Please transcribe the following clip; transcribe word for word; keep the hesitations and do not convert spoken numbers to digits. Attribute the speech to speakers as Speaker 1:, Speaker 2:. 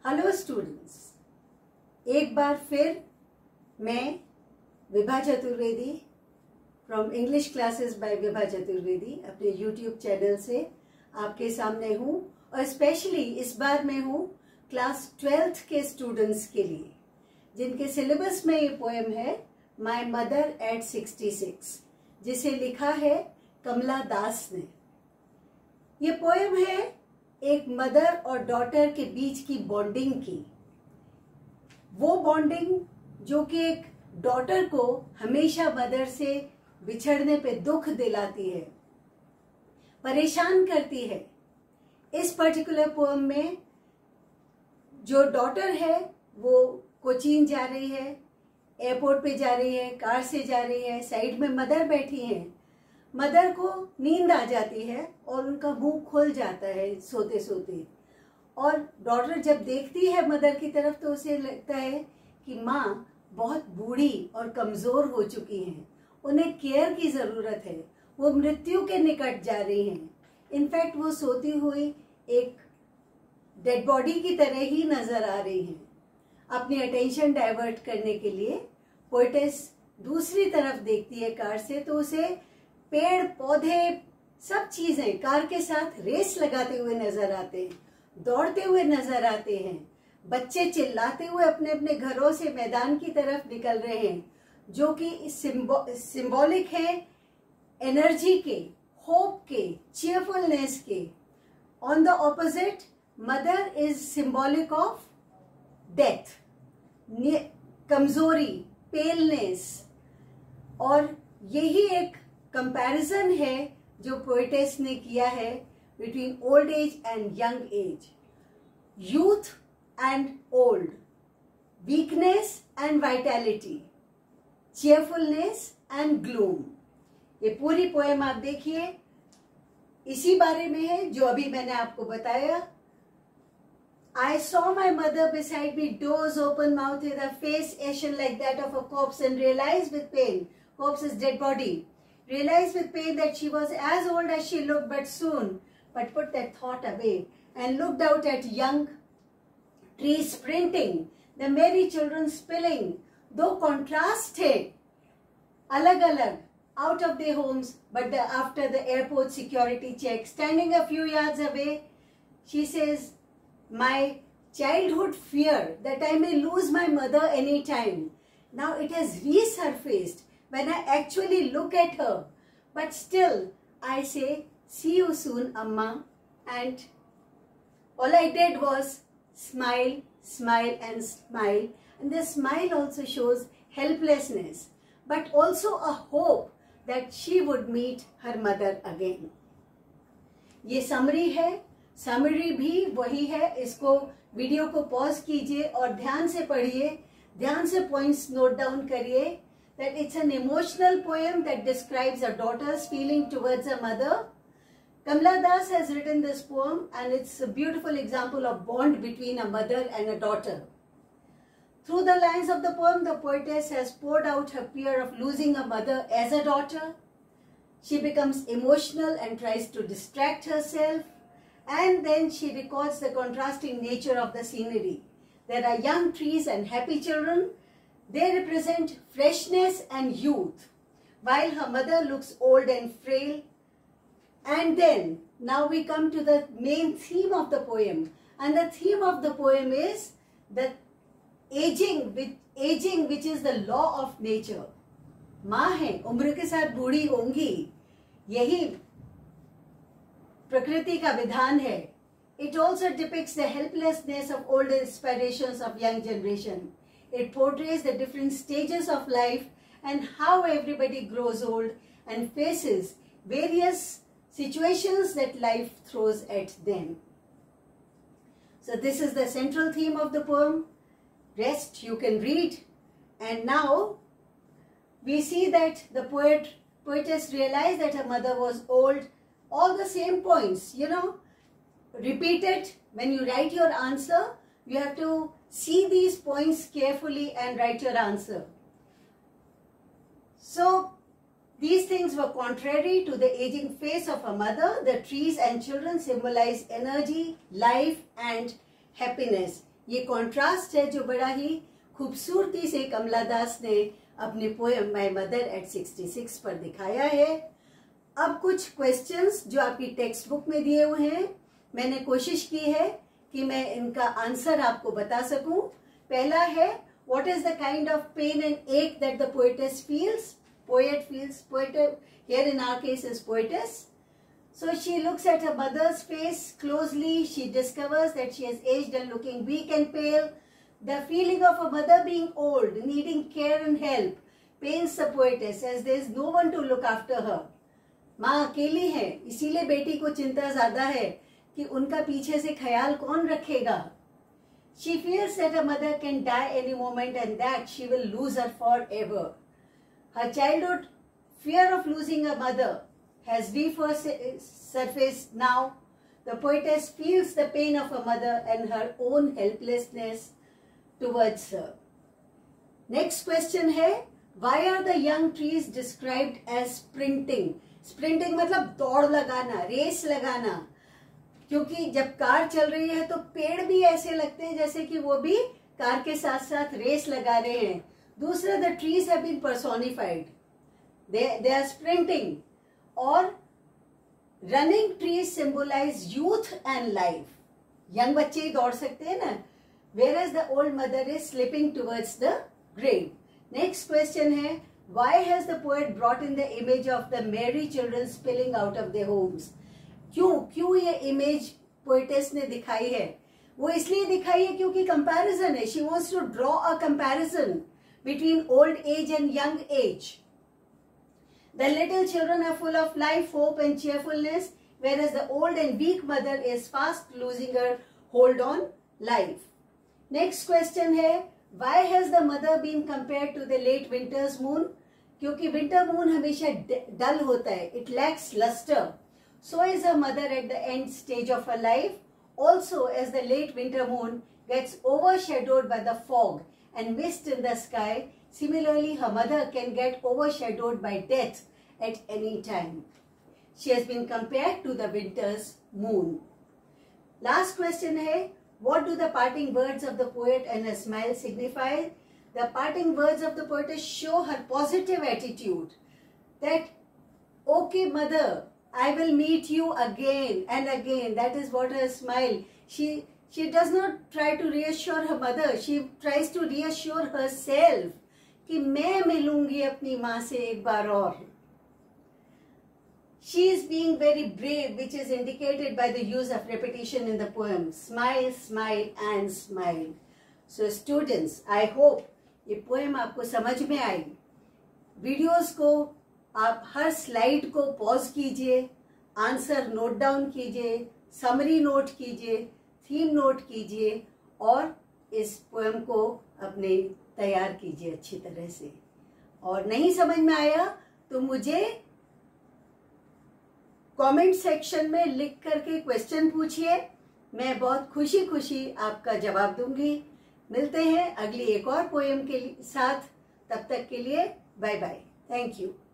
Speaker 1: Hello students, एक बार फिर मैं Vibha Chaturvedi from English classes by Vibha Chaturvedi अपने यूट्यूब चैनल से आपके सामने हूँ और स्पेशली इस बार मैं हूँ क्लास ट्वेल्थ के स्टूडेंट्स के लिए, जिनके सिलेबस में ये पोएम है my mother at sixty six, जिसे लिखा है कमला दास ने। ये पोएम है एक मदर और डॉटर के बीच की बॉन्डिंग की, वो बॉन्डिंग जो कि एक डॉटर को हमेशा मदर से बिछड़ने पे दुख दिलाती है, परेशान करती है। इस पर्टिकुलर पोएम में जो डॉटर है वो कोचीन जा रही है, एयरपोर्ट पे जा रही है, कार से जा रही है, साइड में मदर बैठी है। मदर को नींद आ जाती है और उनका मुंह खुल जाता है सोते सोते, और डॉटर जब देखती है मदर की तरफ तो उसे लगता है कि माँ बहुत बूढ़ी और कमजोर हो चुकी हैं, उन्हें केयर की जरूरत है, वो मृत्यु के निकट जा रही हैं। इनफैक्ट वो सोती हुई एक डेड बॉडी की तरह ही नजर आ रही हैं। अपनी अटेंशन डाइवर्ट करने के लिए पोएटेस दूसरी तरफ देखती है कार से, तो उसे पेड़ पौधे सब चीजें कार के साथ रेस लगाते हुए नजर आते हैं, दौड़ते हुए नजर आते हैं। बच्चे चिल्लाते हुए अपने अपने घरों से मैदान की तरफ निकल रहे हैं, जो कि सिंबॉलिक है एनर्जी के, होप के, चीयरफुलनेस के। On the opposite, mother is symbolic of death, कमजोरी, पेलनेस। और यही एक कंपैरिजन है जो पोएटेस ने किया है between old age and young age, youth and old, weakness and vitality, cheerfulness and gloom. ये पूरी पोएम आप देखिए, इसी बारे में है जो अभी मैंने आपको बताया। I saw my mother beside me, doors open, mouth with her face ashen like that of a corpse, and realized with pain, corpse is dead body, realized with pain that she was as old as she looked, but soon, but put that thought away, and looked out at young trees sprinting, the merry children spilling, though contrasted, alag-alag, out of their homes, but the, after the airport security check, standing a few yards away, she says, my childhood fear that I may lose my mother any time, now it has resurfaced when I actually look at her. But still, I say, see you soon, Amma. And all I did was smile, smile and smile. And the smile also shows helplessness, but also a hope that she would meet her mother again. ये summary है, summary भी वही है। इसको video को pause कीजिए और ध्यान से पढ़िए, ध्यान से पॉइंट्स नोट डाउन करिए। That it's an emotional poem that describes a daughter's feeling towards her mother. Kamla Das has written this poem, and it's a beautiful example of bond between a mother and a daughter. Through the lines of the poem, the poetess has poured out her fear of losing a mother as a daughter. She becomes emotional and tries to distract herself. And then she records the contrasting nature of the scenery. There are young trees and happy children. They represent freshness and youth, while her mother looks old and frail. And then, now we come to the main theme of the poem. And the theme of the poem is the aging, which, aging, which is the law of nature. माँ है, उम्र के साथ बूढ़ी होंगी, यही प्रकृति का विधान है. It also depicts the helplessness of old aspirations of young generation. It portrays the different stages of life and how everybody grows old and faces various situations that life throws at them. So this is the central theme of the poem. Rest you can read. And now we see that the poet, poetess realized that her mother was old. All the same points, you know, repeat it. When you write your answer, you have to see these points carefully and write your answer. So these things were contrary to the aging face of her mother. The trees and children symbolize energy, life and happiness. ये contrast है जो बड़ा ही खूबसूरती से कमला दास ने अपने poem my mother at sixty six पर दिखाया है। अब कुछ क्वेश्चंस जो आपकी टेक्स्ट बुक में दिए हुए हैं, मैंने कोशिश की है कि मैं इनका आंसर आपको बता सकूं। पहला है, what is the kind of pain and ache that the poetess feels? Poet feels, poet here in our case is poetess. So she looks at her mother's face closely. She discovers that she has aged and looking weak and pale. The feeling of a mother being old, needing care and help, pains the poetess as there is no one to look after her. माँ अकेली है, इसीलिए बेटी को चिंता ज्यादा है कि उनका पीछे से ख्याल कौन रखेगा। She feels that her mother can die any moment and that she will lose her forever. Her childhood fear of losing her mother has resurfaced now. The poetess feels the pain of her mother and her own helplessness towards her. Next question है, why are the young trees described as sprinting? Sprinting मतलब दौड़ लगाना, race लगाना, क्योंकि जब car चल रही है तो पेड़ भी ऐसे लगते हैं जैसे कि वो भी कार के साथ साथ रेस लगा रहे हैं। दूसरा, the trees have been personified. They they are sprinting. और running trees symbolize youth and life. Young बच्चे ही दौड़ सकते हैं ना। Where as the old mother is slipping towards the grave. Next question है, why has the poet brought in the image of the merry children spilling out of their homes? क्यों क्यों ये इमेज पोएटेस ने दिखाई है? वो इसलिए दिखाई है क्योंकि कंपैरिजन है। She wants to draw a comparison between old age and young age. The little children are full of life, hope and cheerfulness, whereas the old and weak mother is fast losing her hold on life. Next question है, why has the mother been compared to the late winter's moon? क्योंकि winter moon हमेशा dull होता है, it lacks luster. So is her mother at the end stage of her life. Also, as the late winter moon gets overshadowed by the fog and mist in the sky, similarly, her mother can get overshadowed by death at any time. She has been compared to the winter's moon. Last question है, what do the parting words of the poet and her smile signify? The parting words of the poet show her positive attitude that, okay mother, I will meet you again and again. That is what her smile. She she does not try to reassure her mother. She tries to reassure herself कि मैं मिलूंगी अपनी माँ से एक बार और। She is being very brave, which is indicated by the use of repetition in the poem. Smile, smile and smile. So students, I hope ये poem आपको समझ में आई। वीडियोस को आप हर स्लाइड को पॉज कीजिए, आंसर नोट डाउन कीजिए, समरी नोट कीजिए, थीम नोट कीजिए और इस पोएम को अपने तैयार कीजिए अच्छी तरह से। और नहीं समझ में आया तो मुझे कमेंट सेक्शन में लिख करके क्वेश्चन पूछिए, मैं बहुत खुशी खुशी आपका जवाब दूंगी। मिलते हैं अगली एक और पोएम के साथ, तब तक के लिए बाय बाय, थैंक यू।